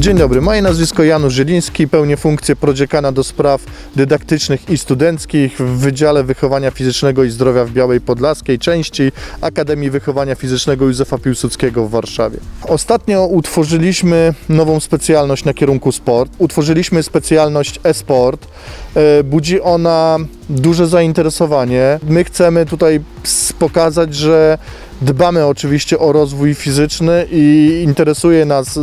Dzień dobry, moje nazwisko Janusz Zieliński, pełnię funkcję prodziekana do spraw dydaktycznych i studenckich w Wydziale Wychowania Fizycznego i Zdrowia w Białej Podlaskiej, części Akademii Wychowania Fizycznego Józefa Piłsudskiego w Warszawie. Ostatnio utworzyliśmy nową specjalność na kierunku sport. Utworzyliśmy specjalność e-sport. Budzi ona duże zainteresowanie. My chcemy tutaj pokazać, że dbamy oczywiście o rozwój fizyczny i interesuje nas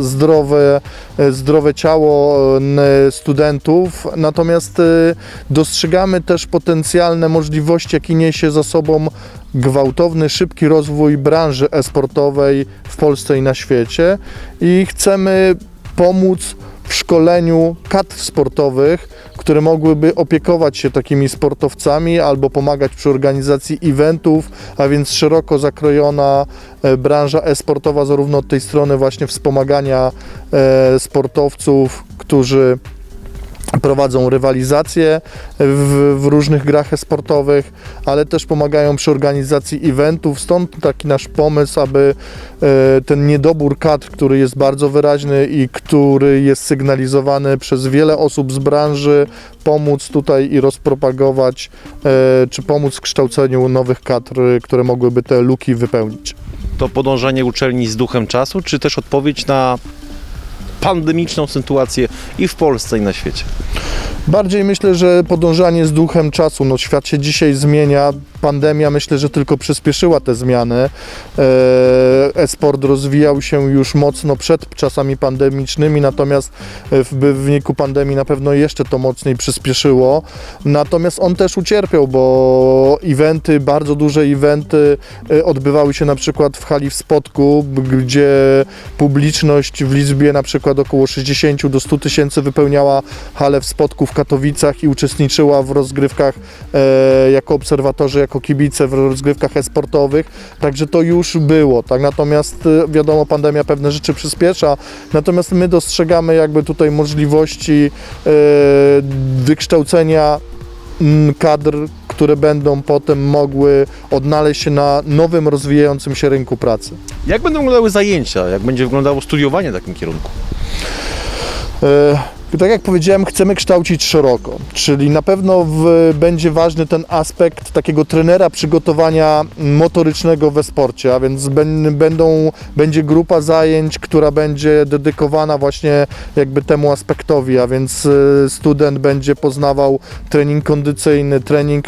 zdrowe ciało studentów, natomiast dostrzegamy też potencjalne możliwości, jakie niesie za sobą gwałtowny, szybki rozwój branży e-sportowej w Polsce i na świecie i chcemy pomóc w szkoleniu kadr sportowych, które mogłyby opiekować się takimi sportowcami albo pomagać przy organizacji eventów, a więc szeroko zakrojona branża e-sportowa zarówno od tej strony właśnie wspomagania sportowców, którzy prowadzą rywalizacje w różnych grach e-sportowych, ale też pomagają przy organizacji eventów. Stąd taki nasz pomysł, aby ten niedobór kadr, który jest bardzo wyraźny i który jest sygnalizowany przez wiele osób z branży, pomóc tutaj i rozpropagować, czy pomóc w kształceniu nowych kadr, które mogłyby te luki wypełnić. To podążanie uczelni z duchem czasu, czy też odpowiedź na pandemiczną sytuację i w Polsce, i na świecie? Bardziej myślę, że podążanie z duchem czasu. No, świat się dzisiaj zmienia. Pandemia myślę, że tylko przyspieszyła te zmiany. E-sport rozwijał się już mocno przed czasami pandemicznymi, natomiast w wyniku pandemii na pewno jeszcze to mocniej przyspieszyło. Natomiast on też ucierpiał, bo eventy, bardzo duże eventy odbywały się na przykład w hali w Spodku, gdzie publiczność w liczbie na przykład około 60 do 100 tysięcy wypełniała halę w Spodku w Katowicach i uczestniczyła w rozgrywkach jako obserwatorzy, jako kibice w rozgrywkach e-sportowych, także to już było, tak? Natomiast wiadomo, pandemia pewne rzeczy przyspiesza, natomiast my dostrzegamy jakby tutaj możliwości wykształcenia kadr, które będą potem mogły odnaleźć się na nowym, rozwijającym się rynku pracy. Jak będą wyglądały zajęcia? Jak będzie wyglądało studiowanie w takim kierunku? Tak jak powiedziałem, chcemy kształcić szeroko, czyli na pewno będzie ważny ten aspekt takiego trenera przygotowania motorycznego we sporcie, a więc będzie grupa zajęć, która będzie dedykowana właśnie jakby temu aspektowi, a więc student będzie poznawał trening kondycyjny, trening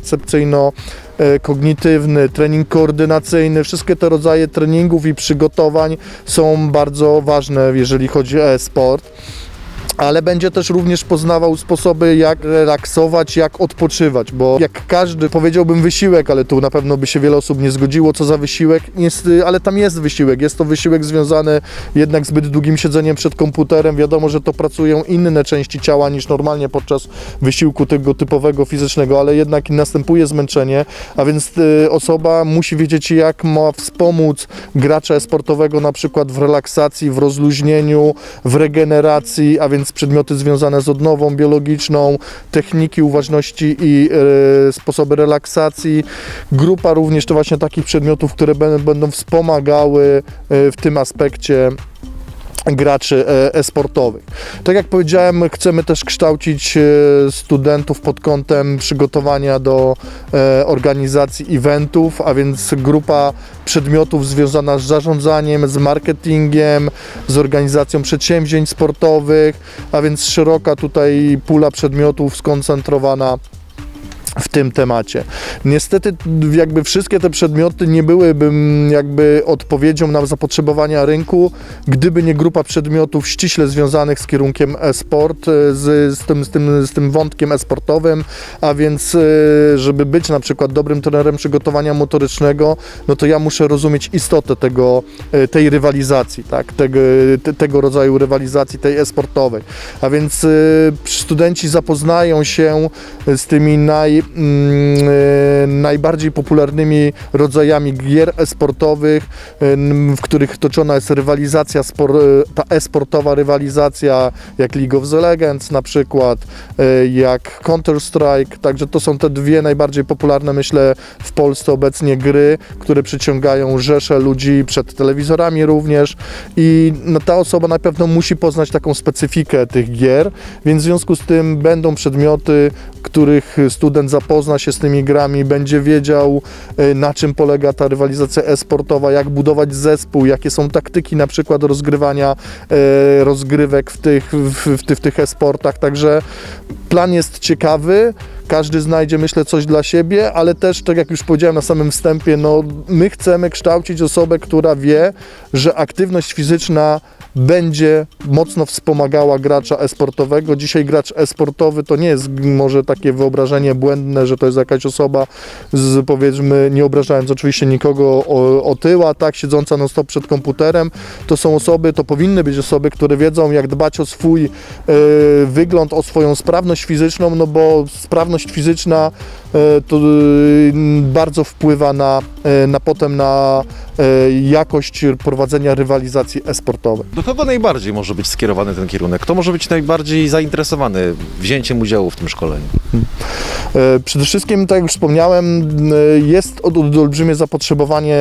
percepcyjno-kognitywny, trening koordynacyjny. Wszystkie te rodzaje treningów i przygotowań są bardzo ważne, jeżeli chodzi o e-sport. Ale będzie też również poznawał sposoby, jak relaksować, jak odpoczywać, bo jak każdy, powiedziałbym wysiłek, ale tu na pewno by się wiele osób nie zgodziło, co za wysiłek, ale tam jest wysiłek, jest to wysiłek związany jednak z zbyt długim siedzeniem przed komputerem, wiadomo, że to pracują inne części ciała niż normalnie podczas wysiłku tego typowego fizycznego, ale jednak następuje zmęczenie, a więc osoba musi wiedzieć, jak ma wspomóc gracza e-sportowego na przykład w relaksacji, w rozluźnieniu, w regeneracji, a więc przedmioty związane z odnową biologiczną, techniki uważności i sposoby relaksacji. Grupa również to właśnie takich przedmiotów, które będą wspomagały w tym aspekcie graczy e-sportowych. Tak jak powiedziałem, chcemy też kształcić studentów pod kątem przygotowania do organizacji eventów, a więc grupa przedmiotów związana z zarządzaniem, z marketingiem, z organizacją przedsięwzięć sportowych, a więc szeroka tutaj pula przedmiotów skoncentrowana w tym temacie. Niestety jakby wszystkie te przedmioty nie byłyby jakby odpowiedzią na zapotrzebowania rynku, gdyby nie grupa przedmiotów ściśle związanych z kierunkiem e-sport, z tym wątkiem e-sportowym, a więc żeby być na przykład dobrym trenerem przygotowania motorycznego, no to ja muszę rozumieć istotę tej rywalizacji, tak? Tego rodzaju rywalizacji, tej e-sportowej. A więc studenci zapoznają się z tymi najbardziej popularnymi rodzajami gier e-sportowych, w których toczona jest rywalizacja, ta e-sportowa rywalizacja, jak League of Legends na przykład, jak Counter-Strike, także to są te dwie najbardziej popularne, myślę, w Polsce obecnie gry, które przyciągają rzesze ludzi przed telewizorami również i ta osoba na pewno musi poznać taką specyfikę tych gier, więc w związku z tym będą przedmioty, których student zapozna się z tymi grami, będzie wiedział, na czym polega ta rywalizacja e-sportowa, jak budować zespół, jakie są taktyki na przykład rozgrywania rozgrywek w tych e-sportach, także plan jest ciekawy, każdy znajdzie, myślę, coś dla siebie, ale też, tak jak już powiedziałem na samym wstępie, no, my chcemy kształcić osobę, która wie, że aktywność fizyczna będzie mocno wspomagała gracza e-sportowego. Dzisiaj gracz e-sportowy to nie jest może takie wyobrażenie błędne, że to jest jakaś osoba z, powiedzmy, nie obrażając oczywiście nikogo, otyła, tak, siedząca non stop przed komputerem. To są osoby, to powinny być osoby, które wiedzą, jak dbać o swój wygląd, o swoją sprawność fizyczną, no bo sprawność fizyczna to bardzo wpływa potem na jakość prowadzenia rywalizacji e-sportowej. Do kogo najbardziej może być skierowany ten kierunek? Kto może być najbardziej zainteresowany wzięciem udziału w tym szkoleniu? Przede wszystkim, tak jak już wspomniałem, jest olbrzymie zapotrzebowanie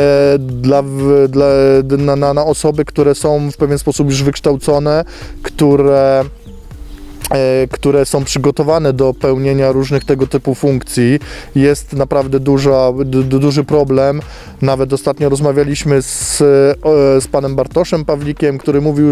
na osoby, które są w pewien sposób już wykształcone, które są przygotowane do pełnienia różnych tego typu funkcji. Jest naprawdę duży problem. Nawet ostatnio rozmawialiśmy z panem Bartoszem Pawlikiem, który mówił,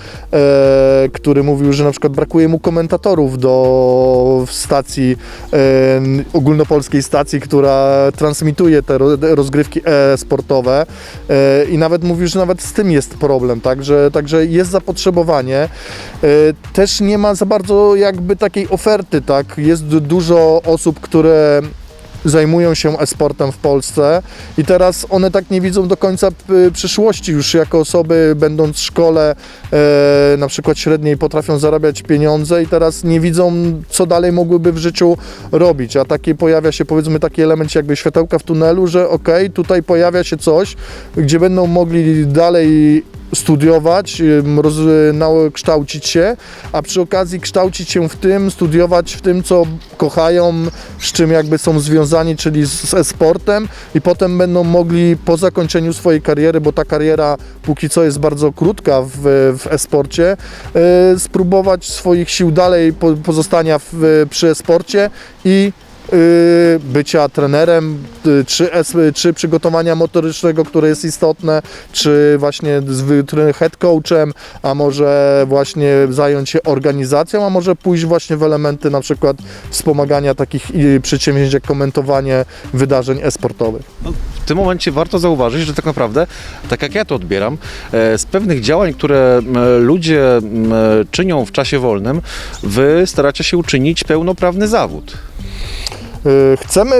że na przykład brakuje mu komentatorów do stacji, ogólnopolskiej stacji, która transmituje te rozgrywki e-sportowe i nawet mówił, że nawet z tym jest problem, także jest zapotrzebowanie. Też nie ma za bardzo jakby takiej oferty, tak? Jest dużo osób, które zajmują się e-sportem w Polsce i teraz one tak nie widzą do końca przyszłości już jako osoby, będąc w szkole na przykład średniej, potrafią zarabiać pieniądze i teraz nie widzą, co dalej mogłyby w życiu robić, a pojawia się, powiedzmy, taki element jakby światełka w tunelu, że okej, tutaj pojawia się coś, gdzie będą mogli dalej studiować, kształcić się, a przy okazji kształcić się w tym, studiować w tym, co kochają, z czym jakby są związani, czyli z e-sportem i potem będą mogli po zakończeniu swojej kariery, bo ta kariera póki co jest bardzo krótka w e-sporcie, spróbować swoich sił dalej pozostania przy e-sporcie i bycia trenerem, czy przygotowania motorycznego, które jest istotne, czy właśnie head coachem, a może właśnie zająć się organizacją, a może pójść właśnie w elementy na przykład wspomagania takich przedsięwzięć jak komentowanie wydarzeń e-sportowych. No, w tym momencie warto zauważyć, że tak naprawdę, tak jak ja to odbieram, z pewnych działań, które ludzie czynią w czasie wolnym, wy staracie się uczynić pełnoprawny zawód. Chcemy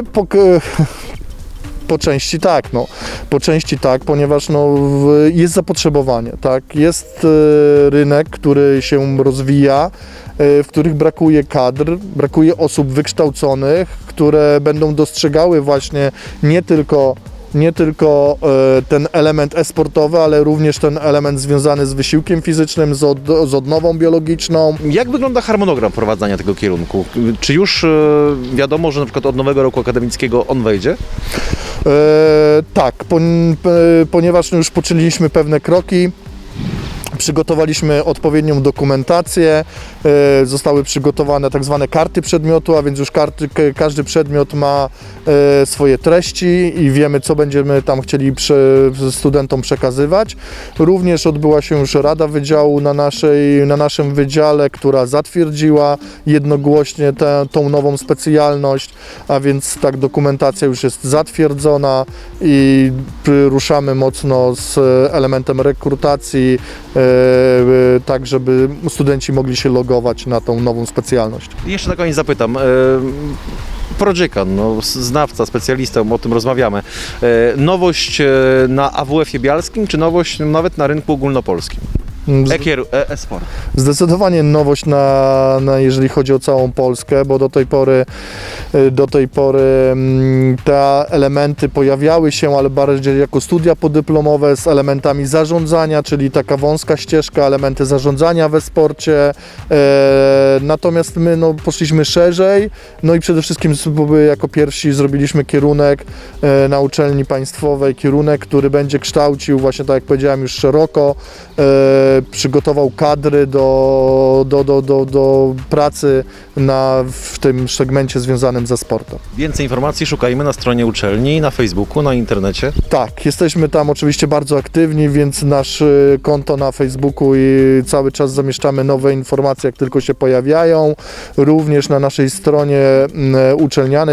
po części tak, no, po części tak, ponieważ no, jest zapotrzebowanie, tak, jest rynek, który się rozwija, w których brakuje kadr, brakuje osób wykształconych, które będą dostrzegały właśnie nie tylko ten element e-sportowy, ale również ten element związany z wysiłkiem fizycznym, z odnową biologiczną. Jak wygląda harmonogram prowadzenia tego kierunku? Czy już wiadomo, że na przykład od nowego roku akademickiego on wejdzie? Tak, ponieważ już poczyniliśmy pewne kroki. Przygotowaliśmy odpowiednią dokumentację, zostały przygotowane tak zwane karty przedmiotu, a więc już każdy przedmiot ma swoje treści i wiemy, co będziemy tam chcieli studentom przekazywać. Również odbyła się już Rada Wydziału na naszym wydziale, która zatwierdziła jednogłośnie tą nową specjalność, a więc tak, dokumentacja już jest zatwierdzona i ruszamy mocno z elementem rekrutacji, tak żeby studenci mogli się logować na tą nową specjalność. Jeszcze na koniec zapytam, prodziekan, no, znawca, specjalista, o tym rozmawiamy, nowość na AWF-ie bialskim, czy nowość nawet na rynku ogólnopolskim? E-sport. Zdecydowanie nowość jeżeli chodzi o całą Polskę, bo do tej pory te elementy pojawiały się, ale bardziej jako studia podyplomowe z elementami zarządzania, czyli taka wąska ścieżka, elementy zarządzania we sporcie. Natomiast my poszliśmy szerzej, i przede wszystkim jako pierwsi zrobiliśmy kierunek na uczelni państwowej, kierunek, który będzie kształcił właśnie, tak jak powiedziałem, już szeroko, przygotował kadry do pracy w tym segmencie związanym ze sportem. Więcej informacji szukajmy na stronie uczelni, na Facebooku, na internecie. Tak, jesteśmy tam oczywiście bardzo aktywni, więc nasze konto na Facebooku i cały czas zamieszczamy nowe informacje, jak tylko się pojawiają. Również na naszej stronie uczelnianej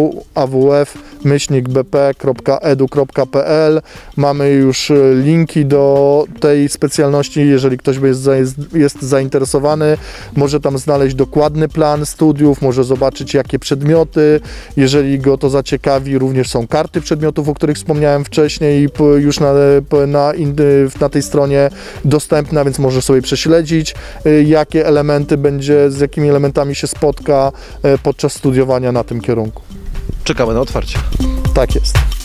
www.awf-bp.edu.pl mamy już linki do tej specjalności. Jeżeli ktoś jest zainteresowany, może tam znaleźć dokładny plan studiów, może zobaczyć, jakie przedmioty. Jeżeli go to zaciekawi, również są karty przedmiotów, o których wspomniałem wcześniej, już na tej stronie dostępna, więc może sobie prześledzić, z jakimi elementami się spotka podczas studiowania na tym kierunku. Czekamy na otwarcie. Tak jest.